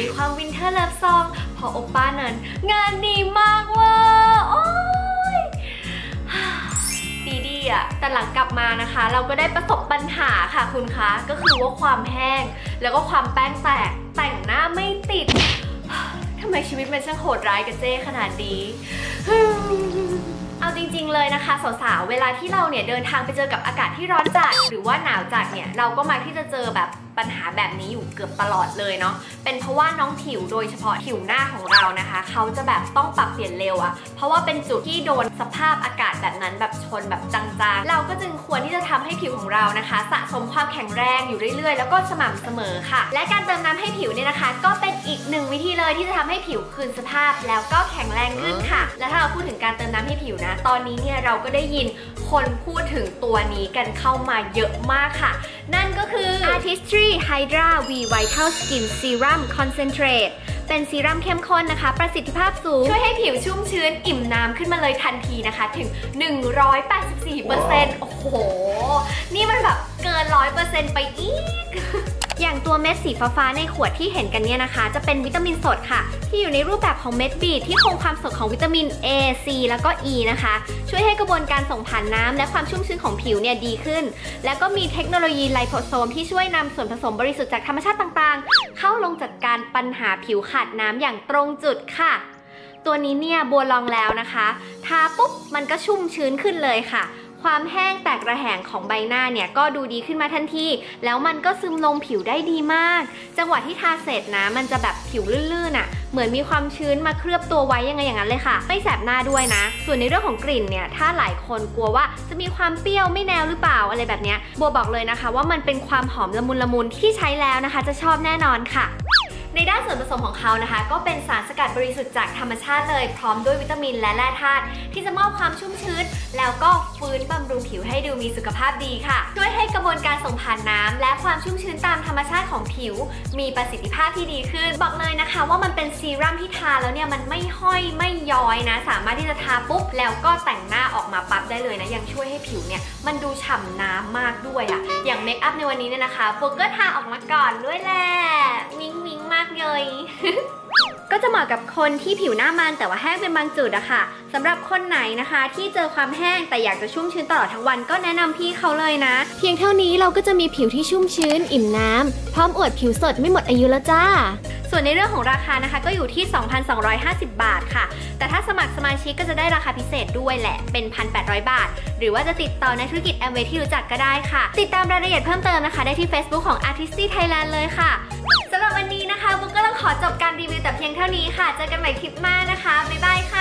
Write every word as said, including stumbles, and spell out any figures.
ความวินเทอร์เลิฟซองพอโอป้านั้นงานดีมากว่าโอ้ยดีดีอะแต่หลังกลับมานะคะเราก็ได้ประสบปัญหาค่ะคุณคะก็คือว่าความแห้งแล้วก็ความแป้งแตกแต่งหน้าไม่ติดทำไมชีวิตมันช่างโหดร้ายกับเจ้ขนาดนี้เอาจริงๆเลยนะคะสาวๆเวลาที่เราเนี่ยเดินทางไปเจอกับอากาศที่ร้อนจัดหรือว่าหนาวจัดเนี่ยเราก็มักที่จะเจอแบบปัญหาแบบนี้อยู่เกือบตลอดเลยเนาะเป็นเพราะว่าน้องผิวโดยเฉพาะผิวหน้าของเรานะคะเขาจะแบบต้องปรับเปลี่ยนเร็วอะเพราะว่าเป็นจุดที่โดนสภาพอากาศแบบนั้นแบบชนแบบจางๆเราก็จึงควรที่จะทำให้ผิวของเรานะคะสะสมความแข็งแรงอยู่เรื่อยๆแล้วก็สม่ำเสมอค่ะและการเติมน้ำให้ผิวเนี่ยนะคะก็เป็นอีกหนึ่งวิธีเลยที่จะทำให้ผิวคืนสภาพแล้วก็แข็งแรงขึ้นค่ะและถ้าเราพูดถึงการเติมน้ำให้ผิวนะตอนนี้เนี่ยเราก็ได้ยินคนพูดถึงตัวนี้กันเข้ามาเยอะมากค่ะนั่นก็คือ Artistry Hydra V Vital Skin Serum Concentrate เป็นซีรั่มเข้มข้นนะคะประสิทธิภาพสูงช่วยให้ผิวชุ่มชื้นอิ่มน้ำขึ้นมาเลยทันทีนะคะถึง หนึ่งร้อยแปดสิบสี่เปอร์เซ็นต์ โอ้โหนี่มันแบบเกิน ร้อยเปอร์เซ็นต์ ไปอีกอย่างตัวเม็ดสีฟ้าๆในขวดที่เห็นกันเนี่ยนะคะจะเป็นวิตามินสดค่ะที่อยู่ในรูปแบบของเม็ดบีทที่คงความสดของวิตามิน A C แล้วก็ E นะคะช่วยให้กระบวนการส่งผ่านน้ำและความชุ่มชื้นของผิวเนี่ยดีขึ้นแล้วก็มีเทคโนโลยีไลโพโซมที่ช่วยนำส่วนผสมบริสุทธิ์จากธรรมชาติต่างๆเข้าลงจัดการปัญหาผิวขาดน้ำอย่างตรงจุดค่ะตัวนี้เนี่ยบัวลองแล้วนะคะทาปุ๊บมันก็ชุ่มชื้นขึ้นเลยค่ะความแห้งแตกระแหงของใบหน้าเนี่ยก็ดูดีขึ้นมาทันทีแล้วมันก็ซึมลงผิวได้ดีมากจังหวะที่ทาเสร็จนะมันจะแบบผิวลื่นๆอ่ะเหมือนมีความชื้นมาเคลือบตัวไว้ยังไงอย่างนั้นเลยค่ะไม่แสบหน้าด้วยนะส่วนในเรื่องของกลิ่นเนี่ยถ้าหลายคนกลัวว่าจะมีความเปรี้ยวไม่แนวหรือเปล่าอะไรแบบเนี้ยบัวบอกเลยนะคะว่ามันเป็นความหอมละมุนละมุนที่ใช้แล้วนะคะจะชอบแน่นอนค่ะในด้านส่วนผสมของเขานะคะก็เป็นสารสกัดบริสุทธิ์จากธรรมชาติเลยพร้อมด้วยวิตามินและแร่ธาตุที่จะมอบความชุ่มชื้นแล้วก็ฟื้นบำรุงผิวให้ดูมีสุขภาพดีค่ะช่วยให้กระบวนการส่งผ่านน้ำและความชุ่มชื้นตามธรรมชาติของผิวมีประสิทธิภาพที่ดีขึ้นบอกเลยนะคะว่ามันเป็นซีรั่มที่ทาแล้วเนี่ยมันไม่ห้อยไม่ย้อยนะสามารถที่จะทาปุ๊บแล้วก็แต่งหน้าออกมาปั๊บได้เลยนะยังช่วยให้ผิวเนี่ยมันดูฉ่ำน้ำมากด้วยอะอย่างเมคอัพในวันนี้เนี่ยนะคะโฟก็ทาออกมาก่อนด้วยแหละวิ้งวิ้งมากเลย ก็จะเหมาะกับคนที่ผิวหน้ามันแต่ว่าแห้งเป็นบางจุดอะค่ะสำหรับคนไหนนะคะที่เจอความแห้งแต่อยากจะชุ่มชื้นตลอดทั้งวันก็แนะนำพี่เขาเลยนะเพียงเท่านี้เราก็จะมีผิวที่ชุ่มชื้นอิ่มน้ำพร้อมอวดผิวสดไม่หมดอายุแล้วจ้าส่วนในเรื่องของราคานะคะก็อยู่ที่ สองพันสองร้อยห้าสิบ บาทค่ะแต่ถ้าสมัครสมาชิกก็จะได้ราคาพิเศษด้วยแหละเป็น หนึ่งพันแปดร้อย บาทหรือว่าจะติดต่อในธุรกิจแอมเวย์ที่รู้จักก็ได้ค่ะติดตามรายละเอียดเพิ่มเติมนะคะได้ที่ Facebook ของ Artistry Thailand เลยค่ะสำหรับวันนี้นะคะบุ๊กก็ต้องขอจบการรีวิวแต่เพียงเท่านี้ค่ะเจอกันใหม่คลิปหน้านะคะบ๊ายบายค่ะ